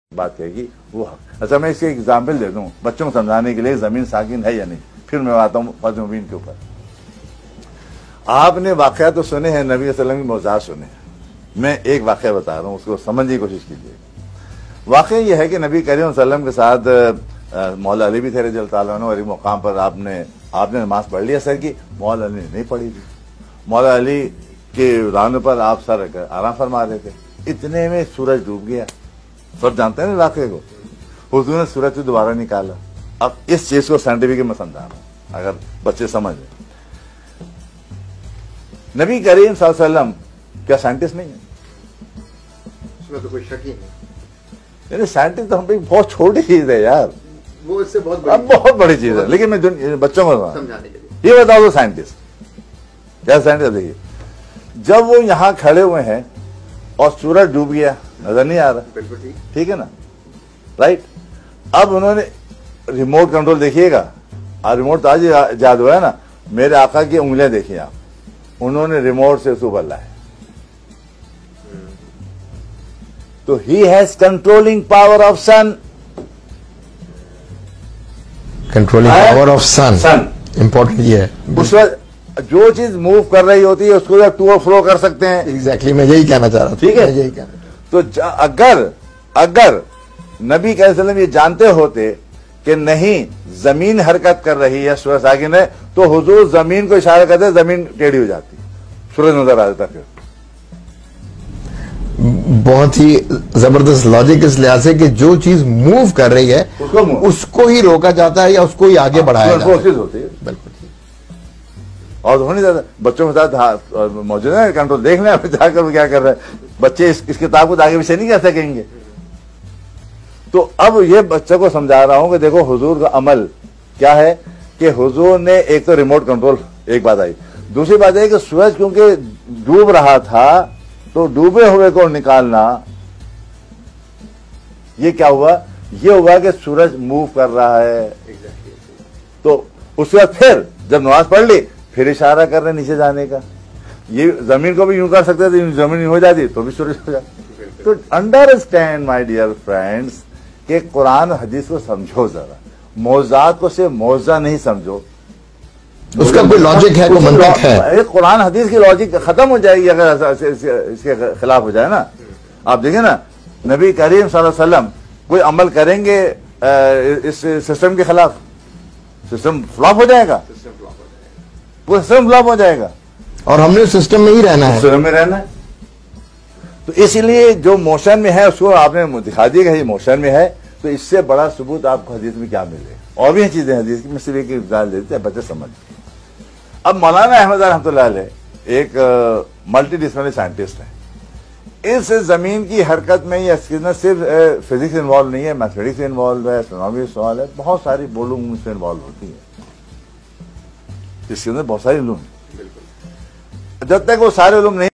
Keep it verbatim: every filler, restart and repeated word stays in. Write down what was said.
बात कहेगी वो हक। अच्छा मैं इसके एग्जाम्पल दे दूं बच्चों को समझाने के लिए, जमीन साकिन है या नहीं, फिर मैं आता हूँ फर्ज मुबीन के ऊपर। आपने वाकया तो सुने हैं, नबी सल्लल्लाहु अलैहि वसल्लम की मौज़ात सुने हैं, मैं एक वाकया बता रहा हूँ, उसको समझने की कोशिश कीजिए। वाकया यह है कि नबी करीम सल्लल्लाहु अलैहि वसल्लम के साथ मौला अली भी थे रज़ी अल्लाह ताला अन्हु, और एक मुकाम पर आपने आपने नमाज पढ़ लिया सर की, मौला अली ने नहीं पढ़ी थी। मौला अली के रान पर आप सर रखकर आराम फरमा रहे थे, इतने में सूरज डूब गया। सब जानते हैं ना वाकये को, हुजूर ने सूरज से दोबारा निकाला। अब इस चीज को साइंटिफिक में समझा रहा हूं, अगर बच्चे समझ लें। नबी करीम सल्लल्लाहु अलैहि वसल्लम क्या साइंटिस्ट नहीं है? उसमें तो कोई शक ही नहीं। साइंटिस्ट तो हम पे बहुत छोटी चीज है यार, वो इससे बहुत बड़ी, बहुत बड़ी चीज है। लेकिन मैं बच्चों को समझाने के लिए ये बताओ, तो साइंटिस्ट क्या साइंटिस्ट, देखिए जब वो यहां खड़े हुए हैं और सूरज डूब गया, नजर नहीं आ रहा, बिल्कुल ठीक ठीक है ना, राइट। अब उन्होंने रिमोट कंट्रोल देखिएगा, रिमोट तो आज याद हुआ है ना, मेरे आका की उंगलियां देखिए आप, उन्होंने रिमोट से उसको बदला है। तो he has controlling power of sun, controlling power of sun sun important ये है। उस वक्त जो चीज मूव कर रही होती है उसको टू और फ्रो कर सकते हैं। एग्जैक्टली मैं यही कहना चाह रहा था, ठीक है, यही कहना। तो अगर अगर नबी करीम सल्लल्लाहु अलैहि वसल्लम ये जानते होते कि नहीं जमीन हरकत कर रही है, सूरज साकिन है, तो हुजूर जमीन को इशारा करते, जमीन टेढ़ी हो जाती, सूरज नजर आ जाता। फिर बहुत ही जबरदस्त लॉजिक इस लिहाज से कि जो चीज मूव कर रही है उसको, उसको ही रोका जाता है या उसको ही आगे बढ़ाया जाता है। होती है बिल्कुल ठीक। और हो नहीं जाता, बच्चों के साथ मौजूद है कंट्रोल, देख लें जाकर वो क्या कर रहे हैं बच्चे, इस, इस किताब को आगे पीछे नहीं कर सकेंगे। तो अब ये बच्चों को समझा रहा हूं कि देखो हुजूर का अमल क्या है, कि हुजूर ने एक तो रिमोट कंट्रोल, एक बात आई, दूसरी बात है कि सूरज क्योंकि डूब रहा था तो डूबे हुए को निकालना, ये क्या हुआ, ये हुआ कि सूरज मूव कर रहा है। तो उसके बाद फिर जब नमाज पढ़ ली फिर इशारा कर रहे नीचे जाने का, ये जमीन को भी यूं कर सकते थे, जमीन हो जाती तो भी सूरज हो जाती। तो अंडरस्टैंड माय डियर फ्रेंड्स कि कुरान हदीस को समझो जरा, मौज़ात को सिर्फ मौज़ा नहीं समझो, उसका कोई लॉजिक है, कोई मंतक है। कुरान हदीस की लॉजिक खत्म हो जाएगी अगर इसके खिलाफ हो जाए ना। आप देखें ना, नबी करीम सल्लल्लाहु अलैहि वसल्लम कोई अमल करेंगे इस सिस्टम के खिलाफ, सिस्टम फ्लॉप हो जाएगा, पूरा सिस्टम फ्लॉप हो जाएगा, और हमने सिस्टम में ही रहना है, सिस्टम में रहना है। तो इसलिए जो मोशन में है उसको आपने दिखा दिया कि ये मोशन में है, तो इससे बड़ा सबूत आपको हदीस में क्या मिले। और भी चीजें हदीस की, मैं सिर्फ एक एग्जाम्पल देते हैं बच्चे समझ। अब मौलाना अहमद रहमतुल्लाह अलैह एक मल्टी डिसिप्लिनरी साइंटिस्ट है। इस जमीन की हरकत में ये न सिर्फ फिजिक्स इन्वॉल्व नहीं है, मैथमेटिक्स इन्वॉल्व है, एस्ट्रोनॉमी इन्वॉल्व है, बहुत सारी बोलूम इसमें इन्वॉल्व होती है, इसके अंदर बहुत सारी इल्म। जब तक वो सारे इल्म नहीं